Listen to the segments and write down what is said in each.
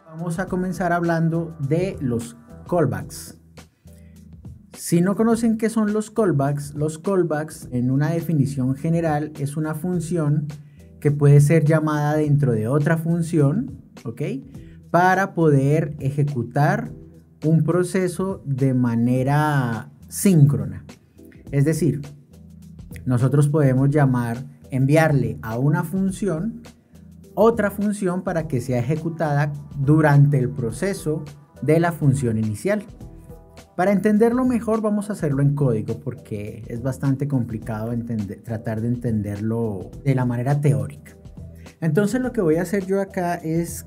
Vamos a comenzar hablando de los callbacks. Si no conocen qué son los callbacks en una definición general es una función que puede ser llamada dentro de otra función, ¿ok? Para poder ejecutar un proceso de manera síncrona. Es decir, nosotros podemos enviarle a una función otra función para que sea ejecutada durante el proceso de la función inicial. Para entenderlo mejor vamos a hacerlo en código porque es bastante complicado tratar de entenderlo de la manera teórica. Entonces lo que voy a hacer yo acá es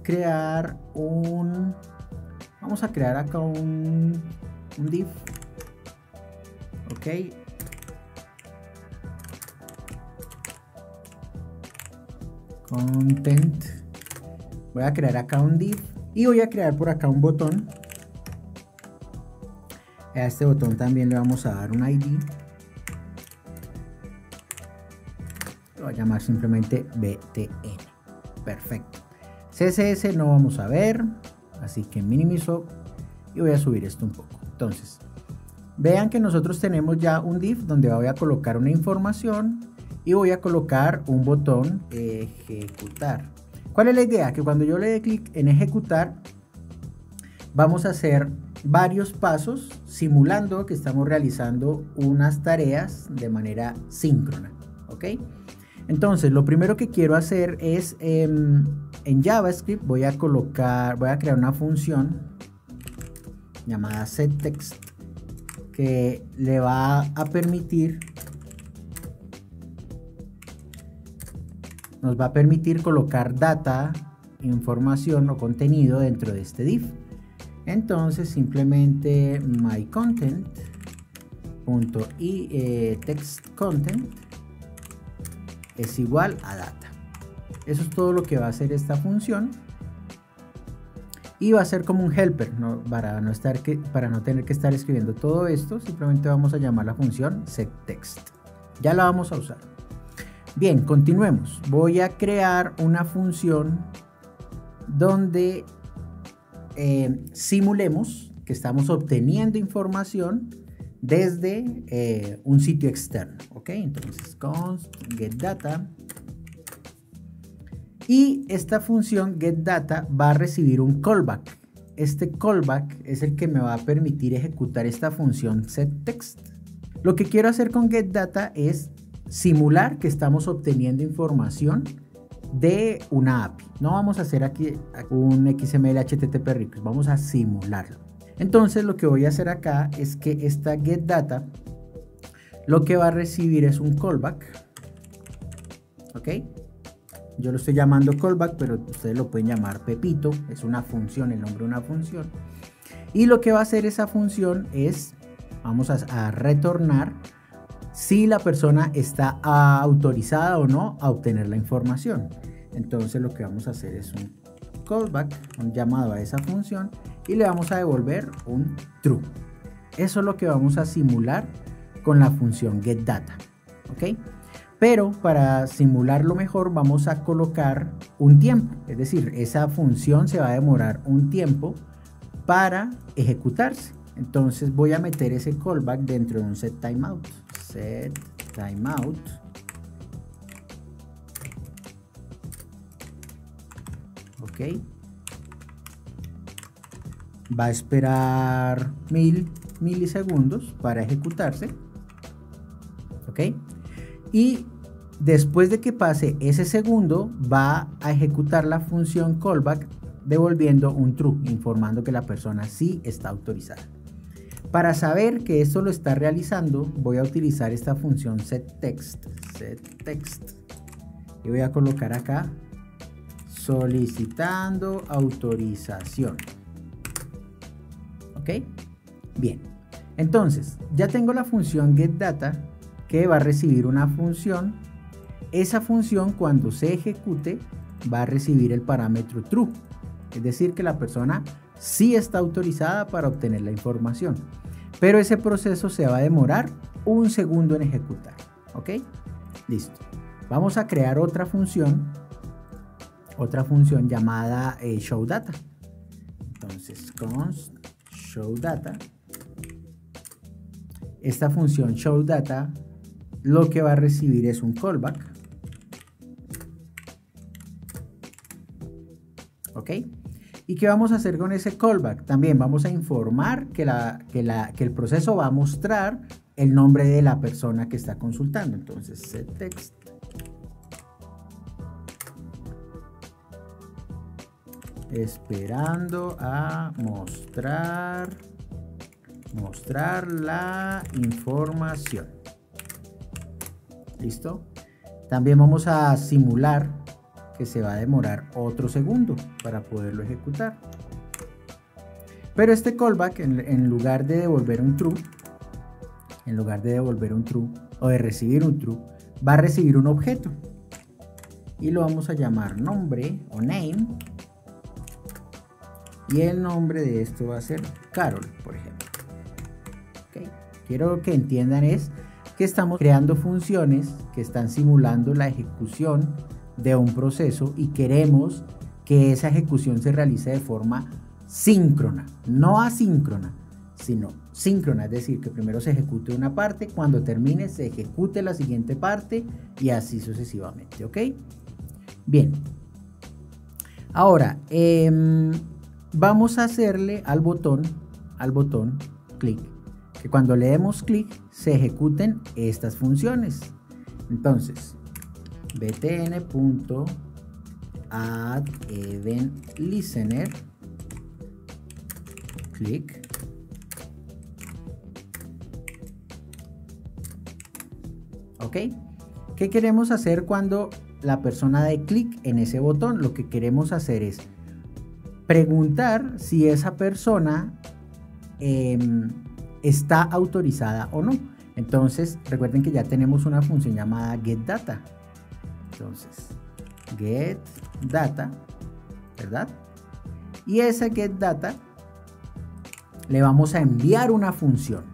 vamos a crear acá un div, ok. Content, voy a crear acá un div y voy a crear por acá un botón. A este botón también le vamos a dar un ID, lo voy a llamar simplemente btn. Perfecto. CSS no vamos a ver, así que minimizo y voy a subir esto un poco. Entonces vean que nosotros tenemos ya un div donde voy a colocar una información y voy a colocar un botón ejecutar. ¿Cuál es la idea? Que cuando yo le dé clic en ejecutar vamos a hacer varios pasos simulando que estamos realizando unas tareas de manera síncrona, ¿ok? Entonces lo primero que quiero hacer es en JavaScript voy a crear una función llamada setText que le va a permitir nos va a permitir colocar data, información o contenido dentro de este div. Entonces simplemente mycontent.textContent es igual a data. Eso es todo lo que va a hacer esta función y va a ser como un helper, ¿no? Para no tener que estar escribiendo todo esto, simplemente vamos a llamar la función setText. Ya la vamos a usar. Bien, continuemos. Voy a crear una función donde simulemos que estamos obteniendo información desde un sitio externo, ¿ok? Entonces const getData y esta función getData va a recibir un callback. Este callback es el que me va a permitir ejecutar esta función setText. Lo que quiero hacer con getData es simular que estamos obteniendo información de una API. No vamos a hacer aquí un XML HTTP request, vamos a simularlo. Entonces lo que voy a hacer acá es que esta getData lo que va a recibir es un callback, ok. Yo lo estoy llamando callback, pero ustedes lo pueden llamar Pepito, es una función, el nombre de una función. Y lo que va a hacer esa función es, vamos a retornar si la persona está autorizada o no a obtener la información. Entonces lo que vamos a hacer es un callback, un llamado a esa función y le vamos a devolver un true. Eso es lo que vamos a simular con la función getData, ¿ok? Pero para simularlo mejor vamos a colocar un tiempo, es decir, esa función se va a demorar un tiempo para ejecutarse. Entonces voy a meter ese callback dentro de un setTimeout. setTimeout ok, va a esperar 1000 milisegundos para ejecutarse, ok, y después de que pase ese segundo va a ejecutar la función callback devolviendo un true, informando que la persona sí está autorizada. Para saber que esto lo está realizando, voy a utilizar esta función setText y voy a colocar acá solicitando autorización. ¿Ok? Bien. Entonces, ya tengo la función getData que va a recibir una función. Esa función, cuando se ejecute, va a recibir el parámetro true. Es decir, que la persona sí está autorizada para obtener la información. Pero ese proceso se va a demorar un segundo en ejecutar. ¿Ok? Listo. Vamos a crear otra función llamada showData. Entonces const show data. Esta función show data lo que va a recibir es un callback. ¿Ok? ¿Y qué vamos a hacer con ese callback? También vamos a informar que el proceso va a mostrar el nombre de la persona que está consultando. Entonces, setText. Esperando a mostrar la información. ¿Listo? También vamos a simular que se va a demorar otro segundo para poderlo ejecutar. Pero este callback, en lugar de devolver un true, o de recibir un true, va a recibir un objeto. Y lo vamos a llamar nombre o name. Y el nombre de esto va a ser Carol, por ejemplo. ¿Okay? Quiero que entiendan es que estamos creando funciones que están simulando la ejecución de un proceso y queremos que esa ejecución se realice de forma síncrona, no asíncrona, sino síncrona, es decir, que primero se ejecute una parte, cuando termine se ejecute la siguiente parte y así sucesivamente, ¿ok? Bien, ahora vamos a hacerle al botón clic, que cuando le demos clic se ejecuten estas funciones. Entonces btn.addEventListener click ok. ¿Qué queremos hacer cuando la persona dé clic en ese botón? Lo que queremos hacer es preguntar si esa persona está autorizada o no. Entonces recuerden que ya tenemos una función llamada getData. Entonces, getData, ¿verdad? Y esa getData le vamos a enviar una función.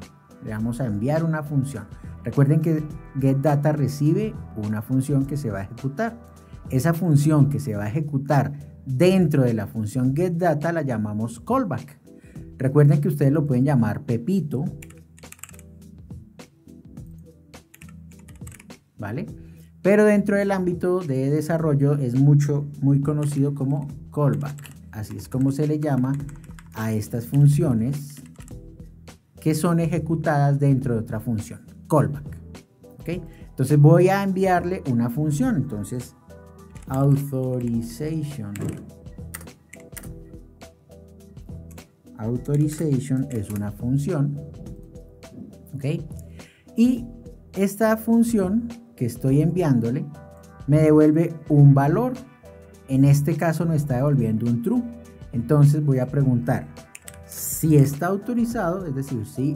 Recuerden que getData recibe una función que se va a ejecutar. Esa función que se va a ejecutar dentro de la función getData la llamamos callback. Recuerden que ustedes lo pueden llamar Pepito, ¿vale? Pero dentro del ámbito de desarrollo es muy conocido como callback. Así es como se le llama a estas funciones que son ejecutadas dentro de otra función, callback. ¿Okay? Entonces voy a enviarle una función. Entonces authorization es una función, ¿ok? Y esta función que estoy enviándole me devuelve un valor. En este caso nos está devolviendo un true. Entonces voy a preguntar si está autorizado, es decir, si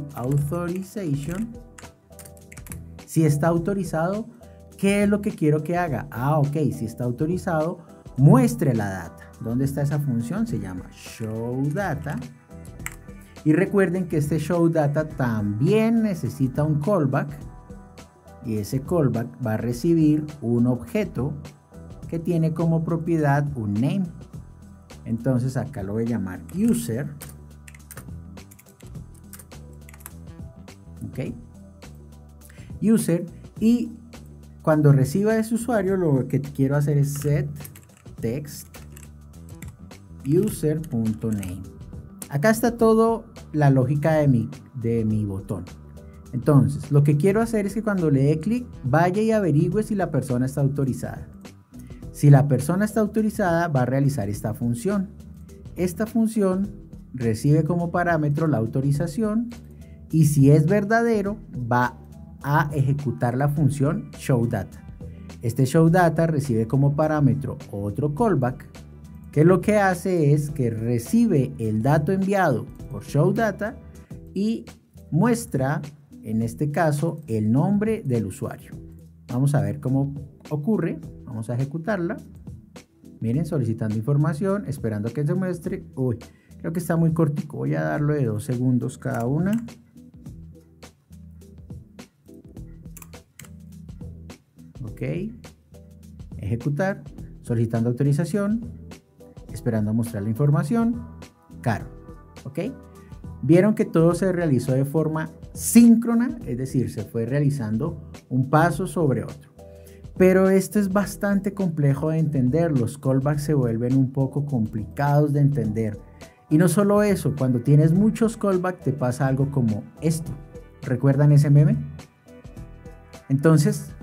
está autorizado, ¿qué es lo que quiero que haga? Ok, si está autorizado, muestre la data. ¿Dónde está esa función? Se llama showData. Y recuerden que este showData también necesita un callback. Y ese callback va a recibir un objeto que tiene como propiedad un name. Entonces acá lo voy a llamar user. ¿Ok? User. Y cuando reciba ese usuario, lo que quiero hacer es setText user.name. Acá está todo la lógica de mi botón. Entonces, lo que quiero hacer es que cuando le dé clic, vaya y averigüe si la persona está autorizada. Si la persona está autorizada, va a realizar esta función. Esta función recibe como parámetro la autorización y si es verdadero, va a ejecutar la función showData. Este showData recibe como parámetro otro callback, que lo que hace es que recibe el dato enviado por showData y muestra, en este caso, el nombre del usuario. Vamos a ver cómo ocurre. Vamos a ejecutarla. Miren, solicitando información, esperando que se muestre. Uy, creo que está muy cortico. Voy a darlo de 2 segundos cada una. Ok. Ejecutar. Solicitando autorización. Esperando a mostrar la información. verificaron, ¿ok? Vieron que todo se realizó de forma síncrona, es decir, se fue realizando un paso sobre otro. Pero esto es bastante complejo de entender, los callbacks se vuelven un poco complicados de entender. Y no solo eso, cuando tienes muchos callbacks te pasa algo como esto. ¿Recuerdan ese meme? Entonces,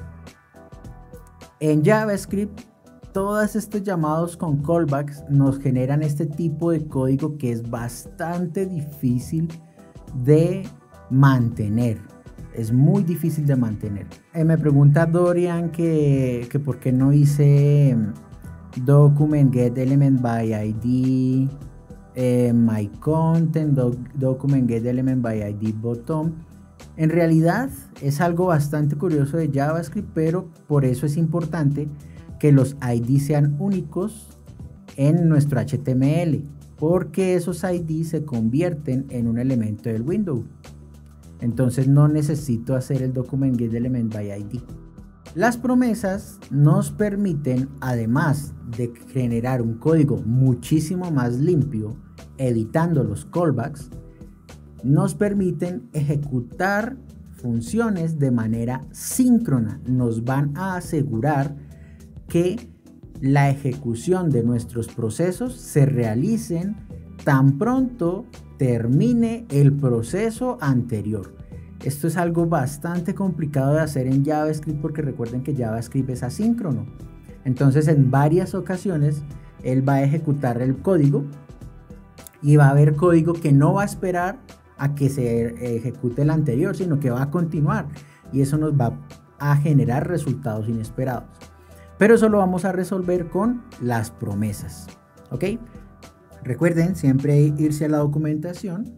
en JavaScript, todos estos llamados con callbacks nos generan este tipo de código que es bastante difícil de mantener. Es muy difícil de mantener. Me pregunta Dorian que por qué no hice document get element by ID my content, document get element by ID bottom. En realidad es algo bastante curioso de JavaScript, pero por eso es importante que los ID sean únicos en nuestro HTML, porque esos ID se convierten en un elemento del window. Entonces no necesito hacer el document get element by ID. Las promesas nos permiten, además de generar un código muchísimo más limpio, evitando los callbacks, nos permiten ejecutar funciones de manera síncrona. Nos van a asegurar que la ejecución de nuestros procesos se realicen tan pronto termine el proceso anterior. Esto es algo bastante complicado de hacer en JavaScript porque recuerden que JavaScript es asíncrono. Entonces en varias ocasiones él va a ejecutar el código y va a haber código que no va a esperar a que se ejecute el anterior, sino que va a continuar y eso nos va a generar resultados inesperados. Pero eso lo vamos a resolver con las promesas, ¿ok? Recuerden siempre irse a la documentación.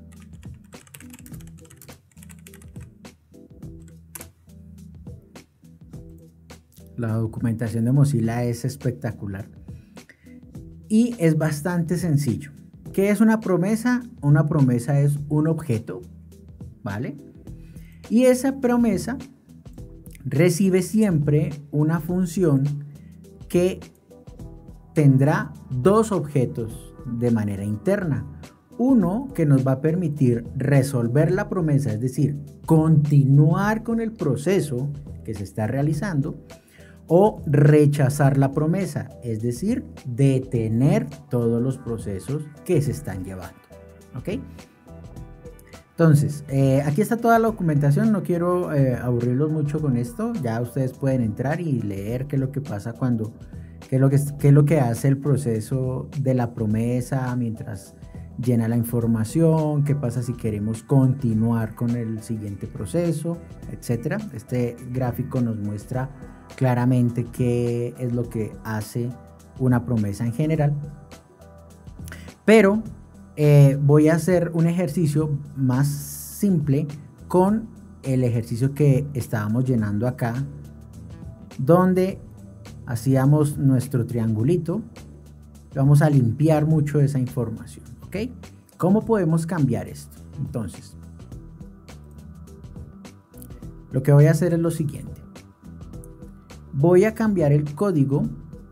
La documentación de Mozilla es espectacular y es bastante sencillo. ¿Qué es una promesa? Una promesa es un objeto, ¿vale? Y esa promesa recibe siempre una función que tendrá dos objetos de manera interna. Uno que nos va a permitir resolver la promesa, es decir, continuar con el proceso que se está realizando, o rechazar la promesa, es decir, detener todos los procesos que se están llevando, ¿ok? Entonces, aquí está toda la documentación, no quiero aburrirlos mucho con esto, ya ustedes pueden entrar y leer qué es lo que pasa cuando, qué es lo que hace el proceso de la promesa mientras llena la información, qué pasa si queremos continuar con el siguiente proceso, etcétera. Este gráfico nos muestra claramente qué es lo que hace una promesa en general, pero voy a hacer un ejercicio más simple con el ejercicio que estábamos llenando acá, donde hacíamos nuestro triangulito. Vamos a limpiar mucho esa información, ¿ok? ¿Cómo podemos cambiar esto? Entonces, lo que voy a hacer es lo siguiente. Voy a cambiar el código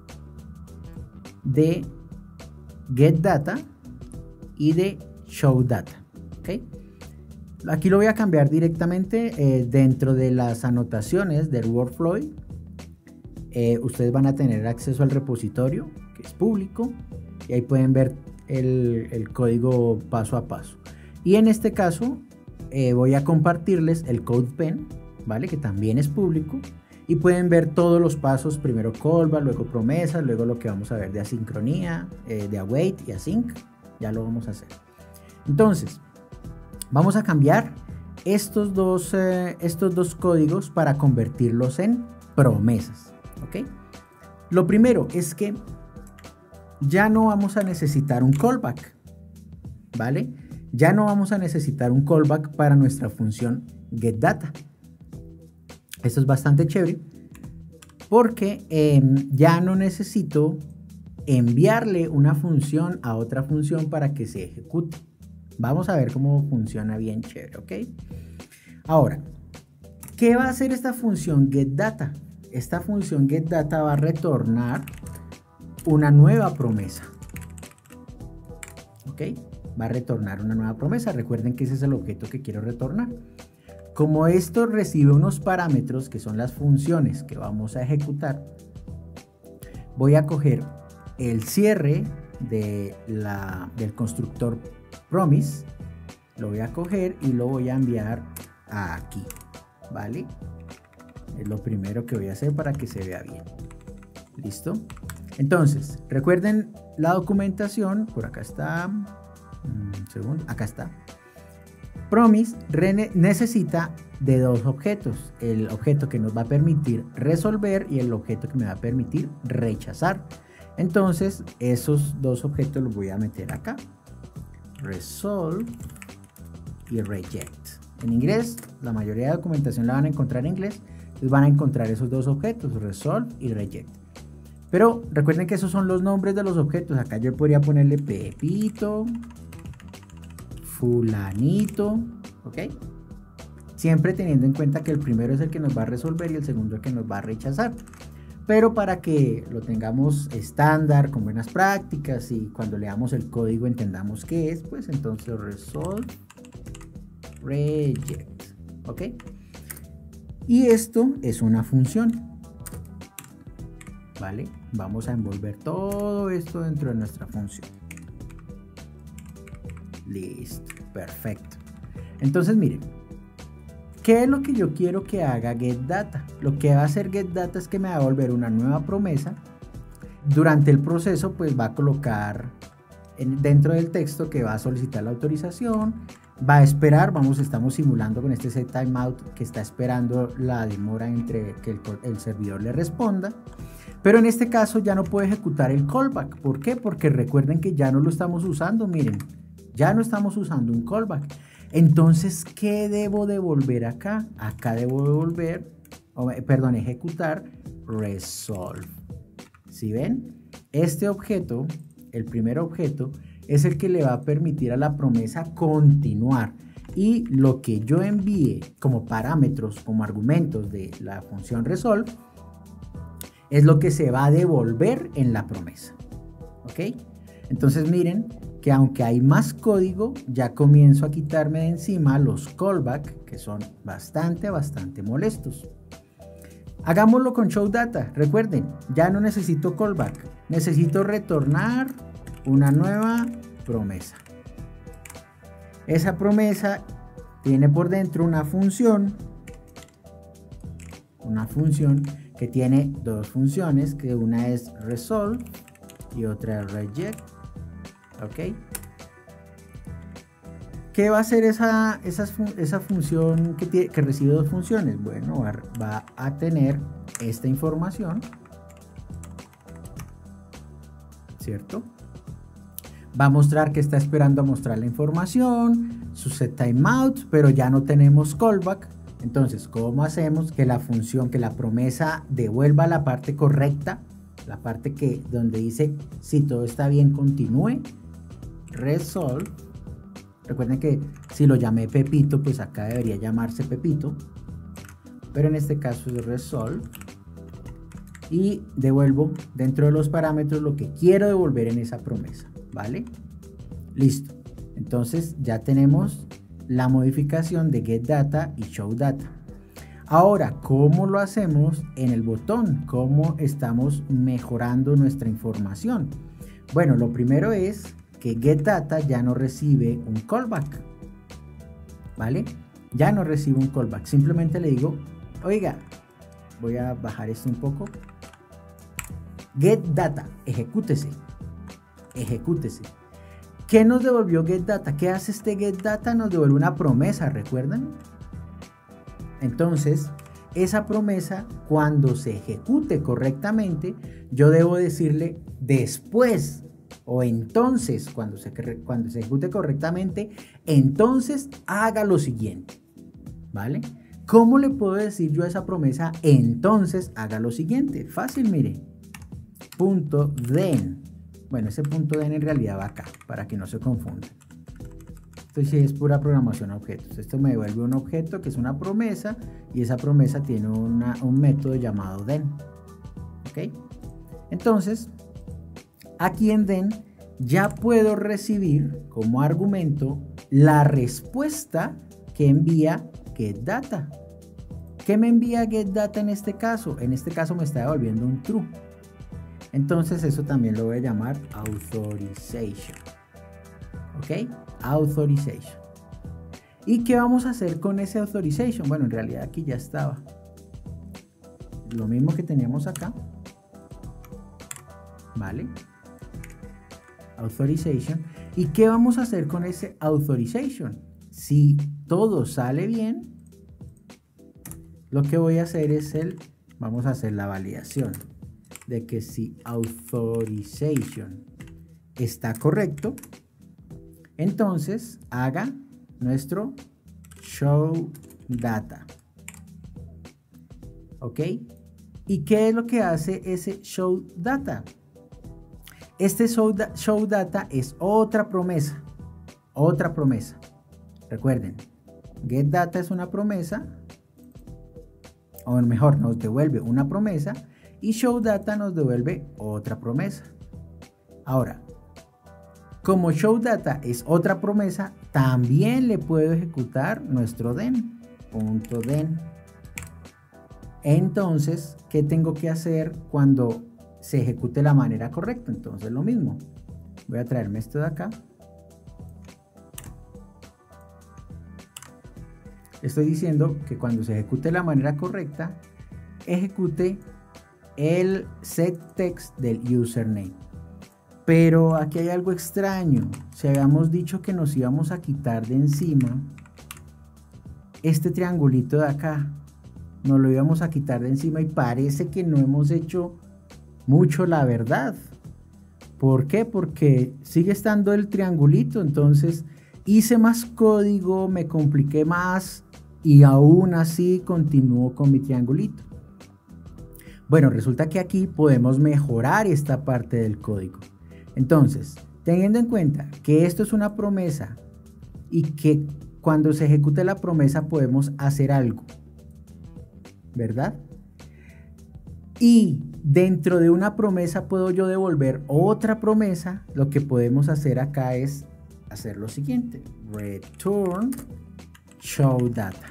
de getData y de showData, ¿ok? Aquí lo voy a cambiar directamente dentro de las anotaciones del workflow. Ustedes van a tener acceso al repositorio, que es público, y ahí pueden ver el código paso a paso. Y en este caso voy a compartirles el CodePen, ¿vale? Que también es público. Y pueden ver todos los pasos, primero callback, luego promesas, luego lo que vamos a ver de asincronía, de await y async. Ya lo vamos a hacer. Entonces, vamos a cambiar estos dos códigos para convertirlos en promesas, ¿ok? Lo primero es que ya no vamos a necesitar un callback, ¿vale? Ya no vamos a necesitar un callback para nuestra función getData. Esto es bastante chévere porque ya no necesito enviarle una función a otra función para que se ejecute. Vamos a ver cómo funciona bien chévere, ¿ok? Ahora, ¿qué va a hacer esta función getData? Esta función getData va a retornar una nueva promesa, ¿ok? va a retornar una nueva promesa. Recuerden que ese es el objeto que quiero retornar. Como esto recibe unos parámetros que son las funciones que vamos a ejecutar, voy a coger el cierre del constructor promise, lo voy a coger y lo voy a enviar aquí, ¿vale? Es lo primero que voy a hacer para que se vea bien. ¿Listo? Entonces, recuerden la documentación, por acá está, un segundo, acá está. Promise necesita de dos objetos, el objeto que nos va a permitir resolver y el objeto que me va a permitir rechazar. Entonces, esos dos objetos los voy a meter acá, resolve y reject. En inglés, la mayoría de documentación la van a encontrar en inglés, entonces van a encontrar esos dos objetos, resolve y reject. Pero recuerden que esos son los nombres de los objetos. Acá yo podría ponerle Pepito, fulanito, ¿ok? Siempre teniendo en cuenta que el primero es el que nos va a resolver y el segundo el que nos va a rechazar. Pero para que lo tengamos estándar, con buenas prácticas y cuando leamos el código entendamos qué es, pues entonces resolve, reject, ¿ok? Y esto es una función, ¿vale? Vamos a envolver todo esto dentro de nuestra función. Listo, perfecto. Entonces miren, ¿qué es lo que yo quiero que haga getData? Lo que va a hacer getData es que me va a devolver una nueva promesa. Durante el proceso pues va a colocar dentro del texto que va a solicitar la autorización, va a esperar, estamos simulando con este setTimeout que está esperando la demora entre que el servidor le responda. Pero en este caso ya no puede ejecutar el callback. ¿Por qué? Porque recuerden que ya no lo estamos usando, miren. Ya no estamos usando un callback. Entonces, ¿qué debo devolver acá? Acá debo devolver, ejecutar resolve. ¿Sí ven? Este objeto, el primer objeto, es el que le va a permitir a la promesa continuar. Y lo que yo envíe como parámetros, como argumentos de la función resolve, es lo que se va a devolver en la promesa. ¿Ok? Entonces miren que aunque hay más código, ya comienzo a quitarme de encima los callback, que son bastante molestos. Hagámoslo con showData. Recuerden, ya no necesito callback. Necesito retornar una nueva promesa. Esa promesa tiene por dentro una función que tiene dos funciones, que una es resolve y otra es reject. ¿Ok? ¿Qué va a hacer esa función que recibe dos funciones? Bueno, va a tener esta información, ¿cierto? Va a mostrar que está esperando a mostrar la información, su setTimeout, pero ya no tenemos callback. Entonces, ¿cómo hacemos que la función, que la promesa devuelva la parte correcta? La parte donde dice, si todo está bien, continúe. Resolve. Recuerden que si lo llamé Pepito, pues acá debería llamarse Pepito. Pero en este caso es resolve. Y devuelvo dentro de los parámetros lo que quiero devolver en esa promesa. ¿Vale? Listo. Entonces ya tenemos la modificación de getData y showData. Ahora, ¿cómo lo hacemos en el botón? ¿Cómo estamos mejorando nuestra información? Bueno, lo primero es que getData ya no recibe un callback. ¿Vale? Ya no recibe un callback. Simplemente le digo, oiga, voy a bajar esto un poco. getData, ejecútese. Ejecútese. ¿Qué nos devolvió getData? ¿Qué hace este getData? Nos devuelve una promesa, ¿recuerdan? Entonces, esa promesa, cuando se ejecute correctamente, yo debo decirle después o entonces, cuando se ejecute correctamente, entonces haga lo siguiente, ¿vale? ¿Cómo le puedo decir yo a esa promesa, entonces haga lo siguiente? Fácil, mire. .then. Bueno, ese .then en realidad va acá, para que no se confunda. Esto sí es pura programación a objetos. Esto me devuelve un objeto que es una promesa y esa promesa tiene un método llamado then. ¿Ok? Entonces, aquí en then ya puedo recibir como argumento la respuesta que envía getData. ¿Qué me envía getData en este caso? En este caso me está devolviendo un true. Entonces eso también lo voy a llamar authorization. ¿Ok? Authorization. ¿Y qué vamos a hacer con ese authorization? Bueno, en realidad aquí ya estaba. Lo mismo que teníamos acá. ¿Vale? Authorization. ¿Y qué vamos a hacer con ese authorization? Si todo sale bien, lo que voy a hacer es vamos a hacer la validación de que si authorization está correcto, entonces haga nuestro show data. ¿Ok? ¿Y qué es lo que hace ese show data? Este show data es otra promesa. Otra promesa. Recuerden, getData es una promesa, o mejor, nos devuelve una promesa, y showData nos devuelve otra promesa. Ahora, como showData es otra promesa, también le puedo ejecutar nuestro den, .den. Entonces, ¿qué tengo que hacer cuando se ejecute de la manera correcta? Entonces lo mismo. Voy a traerme esto de acá. Estoy diciendo que cuando se ejecute de la manera correcta, ejecute el setText del username. Pero aquí hay algo extraño. Si habíamos dicho que nos íbamos a quitar de encima este triangulito de acá, nos lo íbamos a quitar de encima y parece que no hemos hecho mucho, la verdad. ¿Por qué? Porque sigue estando el triangulito, entonces hice más código, me compliqué más y aún así continúo con mi triangulito. Bueno, resulta que aquí podemos mejorar esta parte del código. Entonces, teniendo en cuenta que esto es una promesa y que cuando se ejecute la promesa podemos hacer algo, ¿verdad? Y dentro de una promesa puedo yo devolver otra promesa. Lo que podemos hacer acá es hacer lo siguiente: return showData.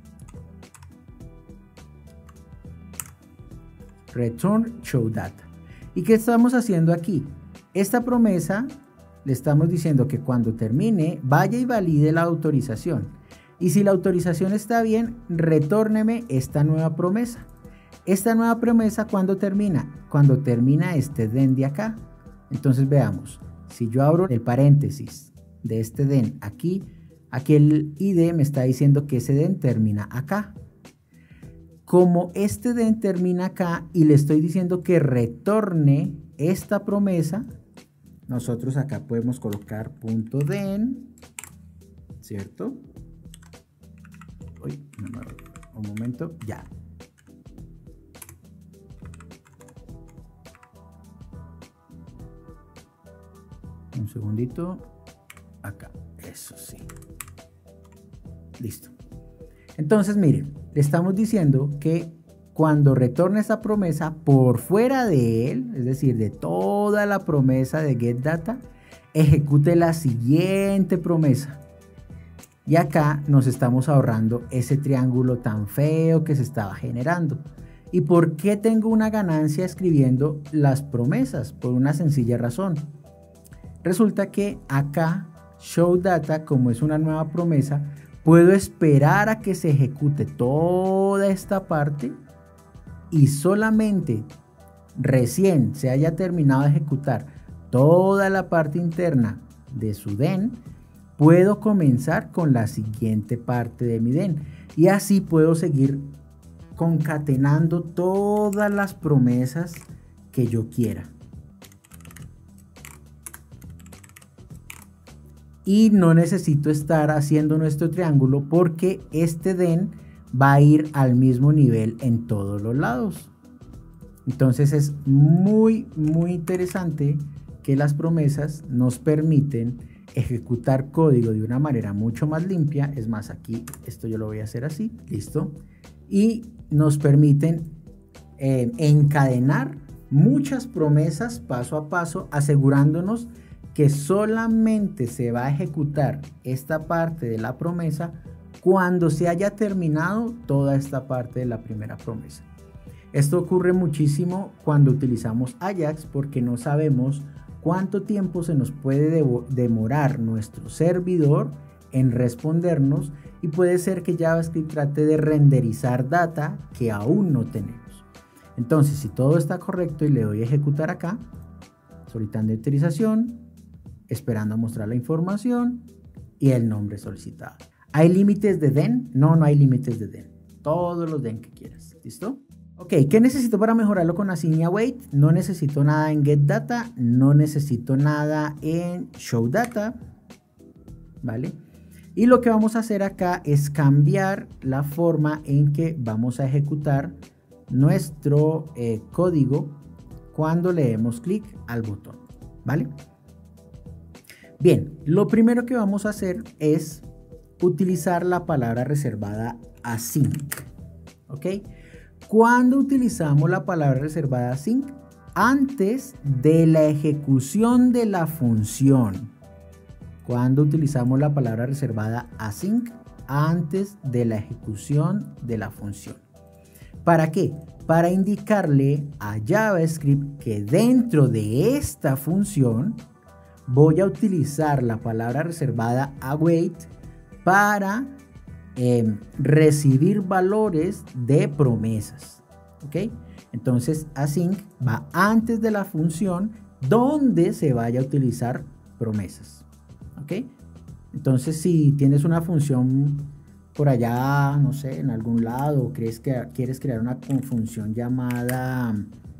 Return showData. ¿Y qué estamos haciendo aquí? Esta promesa le estamos diciendo que cuando termine vaya y valide la autorización. Y si la autorización está bien, retórneme esta nueva promesa. Esta nueva promesa, ¿cuándo termina? Cuando termina este den de acá. Entonces veamos, si yo abro el paréntesis de este den aquí el ID me está diciendo que ese den termina acá. Como este den termina acá y le estoy diciendo que retorne esta promesa, nosotros acá podemos colocar .den, ¿cierto? Uy, un momento, ya. Un segundito, acá, eso sí. Listo. Entonces, miren, le estamos diciendo que cuando retorne esa promesa, por fuera de él, es decir, de toda la promesa de getData, ejecute la siguiente promesa. Y acá nos estamos ahorrando ese triángulo tan feo que se estaba generando. ¿Y por qué tengo una ganancia escribiendo las promesas? Por una sencilla razón. Resulta que acá, showData, como es una nueva promesa, puedo esperar a que se ejecute toda esta parte y solamente recién se haya terminado de ejecutar toda la parte interna de su den, puedo comenzar con la siguiente parte de mi den y así puedo seguir concatenando todas las promesas que yo quiera. Y no necesito estar haciendo nuestro triángulo porque este den va a ir al mismo nivel en todos los lados. Entonces es muy interesante que las promesas nos permiten ejecutar código de una manera mucho más limpia. Es más, aquí esto yo lo voy a hacer así, listo. Y nos permiten encadenar muchas promesas paso a paso, asegurándonos que solamente se va a ejecutar esta parte de la promesa cuando se haya terminado toda esta parte de la primera promesa. Esto ocurre muchísimo cuando utilizamos Ajax porque no sabemos cuánto tiempo se nos puede demorar nuestro servidor en respondernos y puede ser que JavaScript trate de renderizar data que aún no tenemos. Entonces, si todo está correcto y le doy a ejecutar acá, solicitando autorización, esperando a mostrar la información y el nombre solicitado. ¿Hay límites de den? No, no hay límites de den. Todos los den que quieras. ¿Listo? Ok, ¿qué necesito para mejorarlo con assign y await? No necesito nada en getData, no necesito nada en showData, ¿vale? Y lo que vamos a hacer acá es cambiar la forma en que vamos a ejecutar nuestro código cuando le demos clic al botón, ¿vale? Bien, lo primero que vamos a hacer es utilizar la palabra reservada async, ¿ok? Cuando utilizamos la palabra reservada async, antes de la ejecución de la función. Cuando utilizamos la palabra reservada async, antes de la ejecución de la función. ¿Para qué? Para indicarle a JavaScript que dentro de esta función voy a utilizar la palabra reservada await para recibir valores de promesas. ¿Ok? Entonces async va antes de la función donde se vaya a utilizar promesas. ¿Ok? Entonces si tienes una función por allá, no sé, en algún lado, crees que quieres crear una función llamada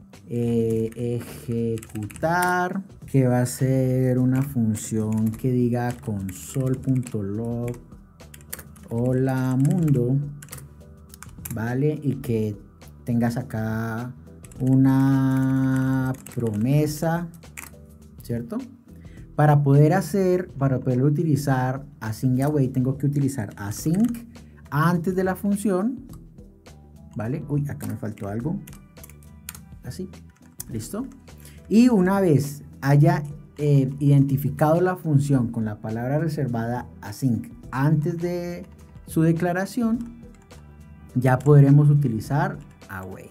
ejecutar, que va a ser una función que diga console.log hola mundo, ¿vale? Y que tengas acá una promesa, ¿cierto? Para poder utilizar async y await, tengo que utilizar async antes de la función, ¿vale? Uy, acá me faltó algo. Así, ¿listo? Y una vez haya identificado la función con la palabra reservada async antes de su declaración, ya podremos utilizar await.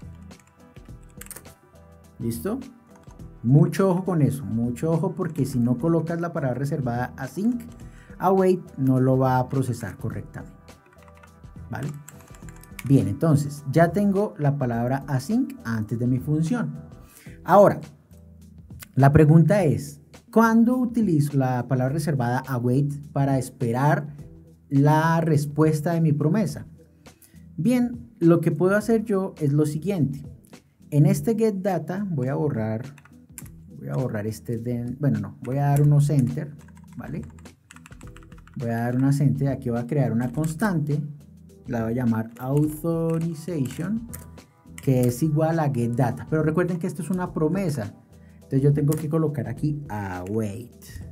¿Listo? Mucho ojo con eso, mucho ojo, porque si no colocas la palabra reservada async, await no lo va a procesar correctamente, ¿vale? Bien, entonces ya tengo la palabra async antes de mi función. Ahora, la pregunta es, ¿cuándo utilizo la palabra reservada await para esperar la respuesta de mi promesa? Bien, lo que puedo hacer yo es lo siguiente. En este getData voy a borrar este den, bueno, no, voy a dar unos enter, ¿vale? Voy a dar unas enter, aquí voy a crear una constante, la voy a llamar authorization, que es igual a getData, pero recuerden que esto es una promesa, entonces yo tengo que colocar aquí await.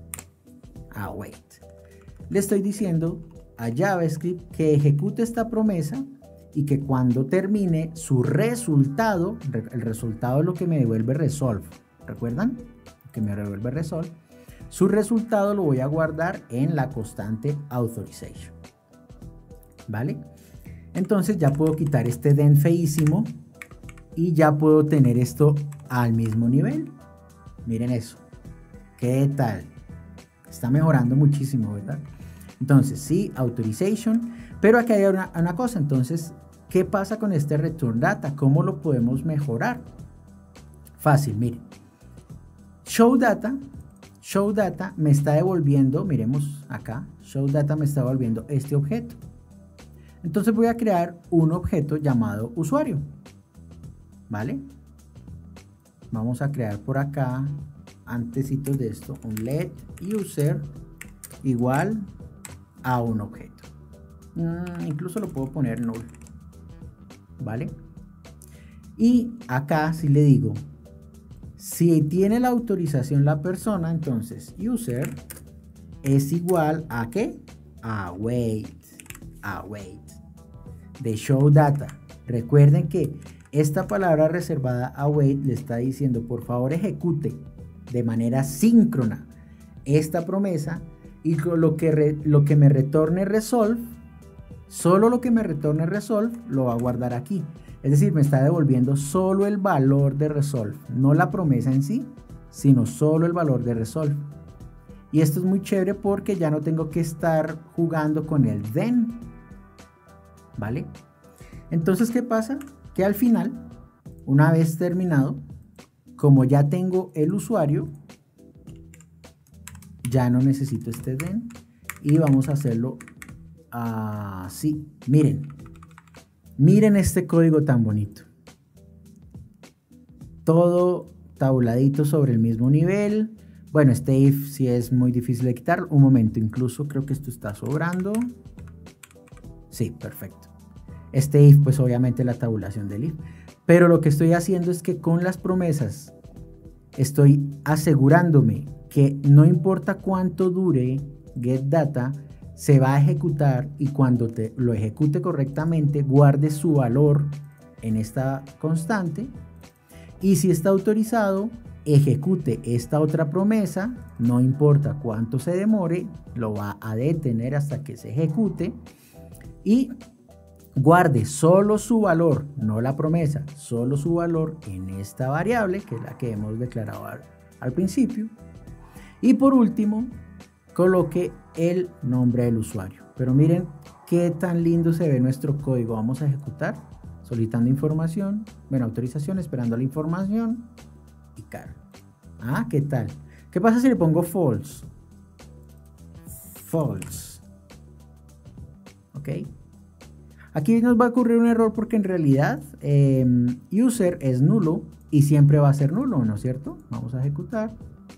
Le estoy diciendo a JavaScript que ejecute esta promesa y que cuando termine su resultado, el resultado es lo que me devuelve resolve, ¿recuerdan? Que me devuelve resolve. Su resultado lo voy a guardar en la constante authorization, ¿vale? Entonces ya puedo quitar este den feísimo y ya puedo tener esto al mismo nivel. Miren eso. ¿Qué tal? Está mejorando muchísimo, ¿verdad? Entonces sí, authorization, pero aquí hay una cosa. Entonces, ¿qué pasa con este return data? ¿Cómo lo podemos mejorar? Fácil, miren. ShowData me está devolviendo, miremos acá, ShowData me está devolviendo este objeto. Entonces voy a crear un objeto llamado usuario, ¿vale? Vamos a crear por acá, antecitos de esto, un let user igual a un objeto. Incluso lo puedo poner null, ¿vale? Y acá si le digo, si tiene la autorización la persona, entonces user es igual a ¿qué? Await de showData. Recuerden que esta palabra reservada await le está diciendo por favor ejecute de manera síncrona esta promesa y lo que me retorne resolve, solo lo que me retorne resolve lo va a guardar aquí. Es decir, me está devolviendo solo el valor de resolve, no la promesa en sí, sino solo el valor de resolve. Y esto es muy chévere porque ya no tengo que estar jugando con el then, ¿vale? Entonces, ¿qué pasa? Que al final, una vez terminado, como ya tengo el usuario, ya no necesito este then y vamos a hacerlo así. Miren este código tan bonito. Todo tabuladito sobre el mismo nivel. Bueno, este if sí es muy difícil de quitar. Un momento, incluso creo que esto está sobrando. Sí, perfecto. Este if, pues obviamente la tabulación del if. Pero lo que estoy haciendo es que con las promesas estoy asegurándome que no importa cuánto dure getData, se va a ejecutar y cuando lo ejecute correctamente, guarde su valor en esta constante. Y si está autorizado, ejecute esta otra promesa, no importa cuánto se demore, lo va a detener hasta que se ejecute y guarde solo su valor, no la promesa, solo su valor en esta variable, que es la que hemos declarado al principio. Y por último, coloque el nombre del usuario. Pero miren qué tan lindo se ve nuestro código. Vamos a ejecutar, solicitando información, bueno, autorización, esperando la información y carga. Ah, ¿qué tal? ¿Qué pasa si le pongo false? False. ¿Ok? Aquí nos va a ocurrir un error porque en realidad user es nulo y siempre va a ser nulo, ¿no es cierto? Vamos a ejecutar.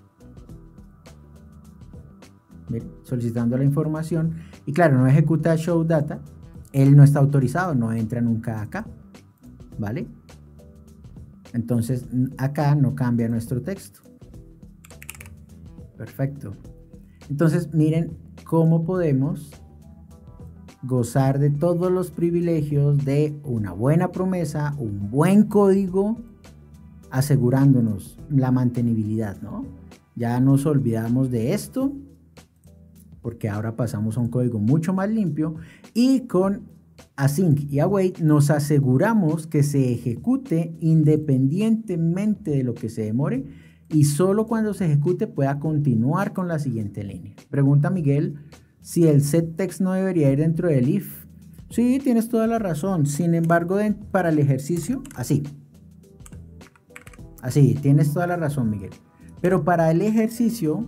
Miren, solicitando la información y claro, no ejecuta show data, él no está autorizado, no entra nunca acá, ¿vale? Entonces acá no cambia nuestro texto. Perfecto. Entonces miren cómo podemos gozar de todos los privilegios de una buena promesa, un buen código, asegurándonos la mantenibilidad, ¿no? Ya nos olvidamos de esto, porque ahora pasamos a un código mucho más limpio y con async y await nos aseguramos que se ejecute independientemente de lo que se demore y solo cuando se ejecute pueda continuar con la siguiente línea. Pregunta Miguel si el setText no debería ir dentro del if. Sí, tienes toda la razón. Sin embargo, para el ejercicio, así, tienes toda la razón, Miguel. Pero para el ejercicio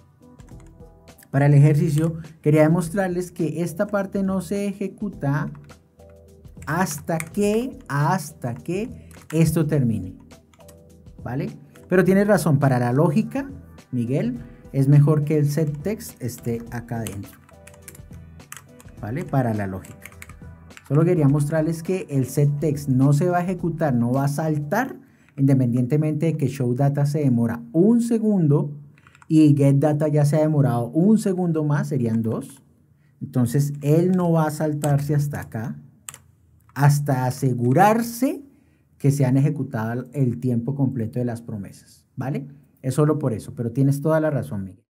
quería demostrarles que esta parte no se ejecuta hasta que esto termine, ¿vale? Pero tienes razón, para la lógica, Miguel, es mejor que el setText esté acá adentro, ¿vale? Para la lógica. Solo quería mostrarles que el setText no se va a ejecutar, no va a saltar, independientemente de que showData se demora un segundo y getData ya se ha demorado un segundo más, serían 2. Entonces él no va a saltarse hasta acá, hasta asegurarse que se han ejecutado el tiempo completo de las promesas, ¿vale? Es solo por eso, pero tienes toda la razón, Miguel.